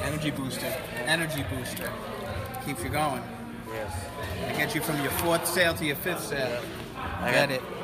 Energy booster. Energy booster. Keeps you going. Yes. It gets you from your 4th sale to your 5th sale. I Get got it.